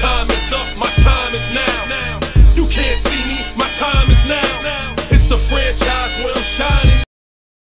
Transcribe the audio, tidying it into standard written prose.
time is up, my time is now. You can't see me, my